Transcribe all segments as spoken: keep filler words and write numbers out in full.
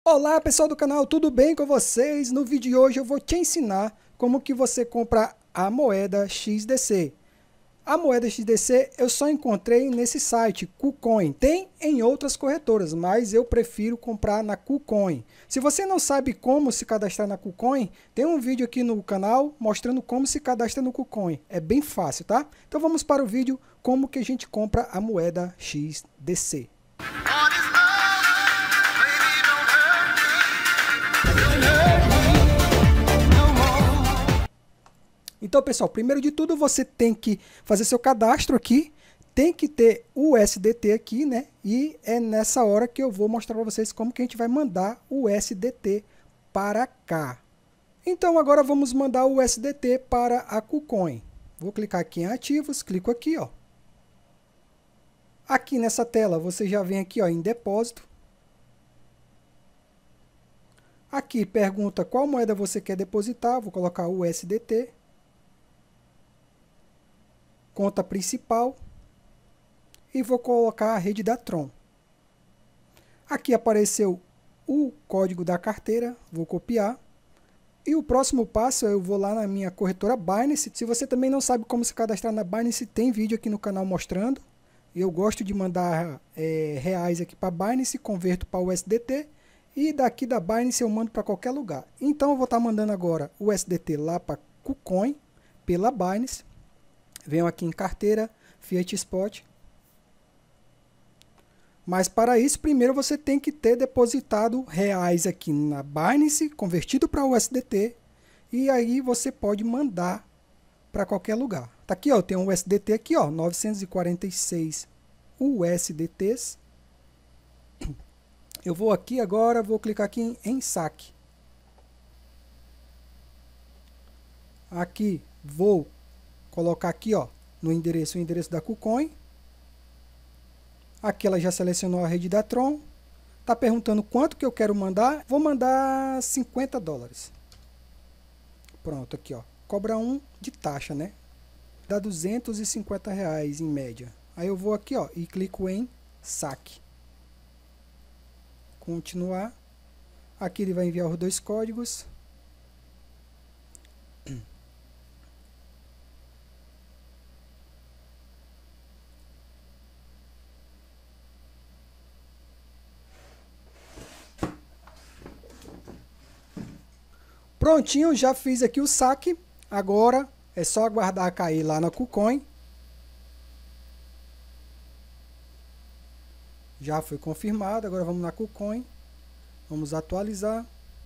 Olá pessoal do canal, tudo bem com vocês? No vídeo de hoje eu vou te ensinar como que você compra a moeda X D C. A moeda X D C eu só encontrei nesse site, KuCoin. Tem em outras corretoras, mas eu prefiro comprar na KuCoin. Se você não sabe como se cadastrar na KuCoin, tem um vídeo aqui no canal mostrando como se cadastra no KuCoin. É bem fácil, tá? Então vamos para o vídeo como que a gente compra a moeda X D C. Então, pessoal, primeiro de tudo você tem que fazer seu cadastro aqui, tem que ter o U S D T aqui, né? E é nessa hora que eu vou mostrar para vocês como que a gente vai mandar o U S D T para cá. Então, agora vamos mandar o U S D T para a KuCoin. Vou clicar aqui em ativos, clico aqui, ó. Aqui nessa tela você já vem aqui, ó, em depósito. Aqui pergunta qual moeda você quer depositar, vou colocar o U S D T. Conta principal e vou colocar a rede da Tron. Aqui apareceu o código da carteira, vou copiar. E o próximo passo eu vou lá na minha corretora Binance. Se você também não sabe como se cadastrar na Binance, tem vídeo aqui no canal mostrando. Eu gosto de mandar é, reais aqui para Binance, converto para o U S D T e daqui da Binance eu mando para qualquer lugar. Então eu vou estar mandando agora o U S D T lá para KuCoin pela Binance. Venho aqui em carteira, Fiat Spot. Mas para isso, primeiro você tem que ter depositado reais aqui na Binance, convertido para o U S D T. E aí você pode mandar para qualquer lugar. Tá aqui, ó, tem um U S D T aqui, ó, novecentos e quarenta e seis U S D Ts. Eu vou aqui agora, vou clicar aqui em, em saque. Aqui, vou colocar aqui, ó, no endereço, o endereço da KuCoin. Aqui ela já selecionou a rede da Tron. Tá perguntando quanto que eu quero mandar. Vou mandar cinquenta dólares. Pronto, aqui, ó. Cobra um de taxa, né? Dá duzentos e cinquenta reais em média. Aí eu vou aqui, ó, e clico em saque. Continuar. Aqui ele vai enviar os dois códigos. Prontinho, já fiz aqui o saque. Agora é só aguardar cair lá na KuCoin. Já foi confirmado. Agora vamos na KuCoin. Vamos atualizar.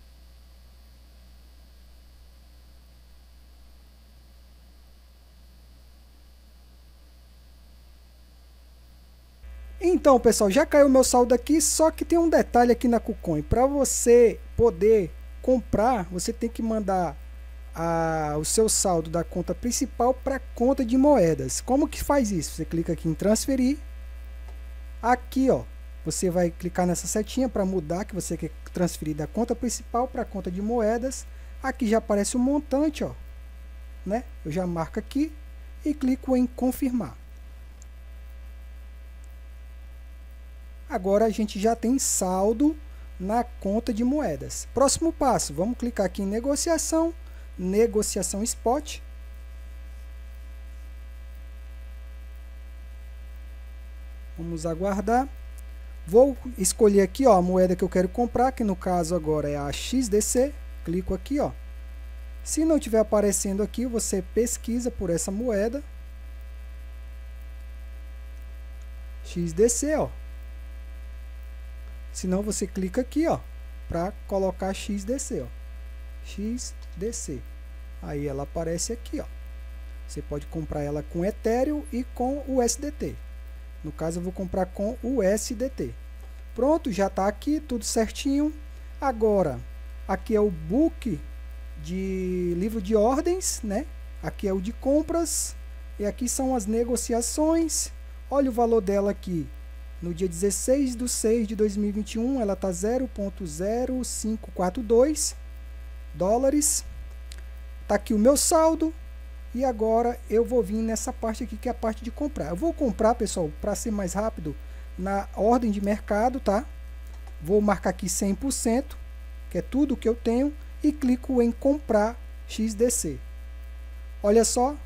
Então, pessoal, já caiu o meu saldo aqui, só que tem um detalhe aqui na KuCoin. Para você poder comprar, você tem que mandar a, o seu saldo da conta principal para a conta de moedas. Como que faz isso? Você clica aqui em transferir. Aqui, ó, você vai clicar nessa setinha para mudar, que você quer transferir da conta principal para a conta de moedas. Aqui já aparece o montante, ó, né? Eu já marco aqui e clico em confirmar. Agora a gente já tem saldo na conta de moedas. Próximo passo, vamos clicar aqui em negociação, negociação spot. Vamos aguardar. Vou escolher aqui, ó, a moeda que eu quero comprar, que no caso agora é a X D C. Clico aqui, ó. Se não estiver aparecendo aqui, você pesquisa por essa moeda. X D C, ó. Se não, você clica aqui, ó, para colocar X D C, ó. X D C. Aí ela aparece aqui, ó. Você pode comprar ela com Ethereum e com o U S D T. No caso, eu vou comprar com o U S D T. Pronto, já está aqui, tudo certinho. Agora, aqui é o book de livro de ordens, né? Aqui é o de compras. E aqui são as negociações. Olha o valor dela aqui. No dia dezesseis de seis de dois mil e vinte e um, ela está zero ponto zero cinco quatro dois dólares. Está aqui o meu saldo. E agora eu vou vir nessa parte aqui, que é a parte de comprar. Eu vou comprar, pessoal, para ser mais rápido, na ordem de mercado, tá? vou marcar aqui cem por cento, que é tudo que eu tenho, e clico em comprar X D C. Olha só,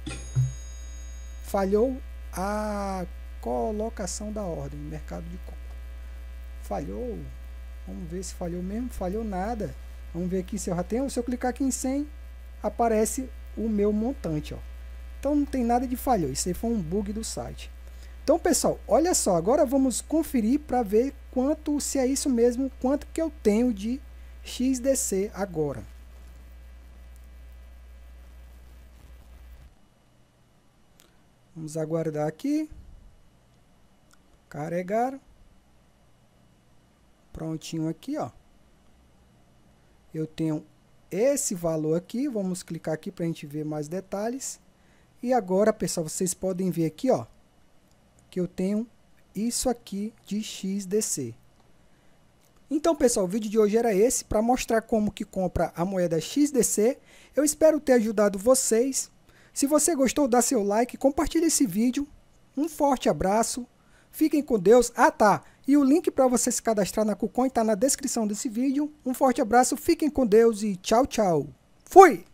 falhou a colocação da ordem, mercado de coco. Falhou, vamos ver se falhou mesmo, falhou nada. Vamos ver aqui se eu já tenho, se eu clicar aqui em cem, aparece o meu montante, ó. Então não tem nada de falhou, isso aí foi um bug do site. Então pessoal, olha só, agora vamos conferir para ver quanto, se é isso mesmo, quanto que eu tenho de X D C agora. Vamos aguardar aqui. Carregar. Prontinho aqui, ó. Eu tenho esse valor aqui. Vamos clicar aqui para a gente ver mais detalhes. E agora, pessoal, vocês podem ver aqui, ó, que eu tenho isso aqui de X D C. Então, pessoal, o vídeo de hoje era esse, para mostrar como que compra a moeda X D C. Eu espero ter ajudado vocês. Se você gostou, dá seu like, compartilhe esse vídeo. Um forte abraço. Fiquem com Deus. Ah, tá. E o link para você se cadastrar na KuCoin está na descrição desse vídeo. Um forte abraço, fiquem com Deus e tchau, tchau. Fui!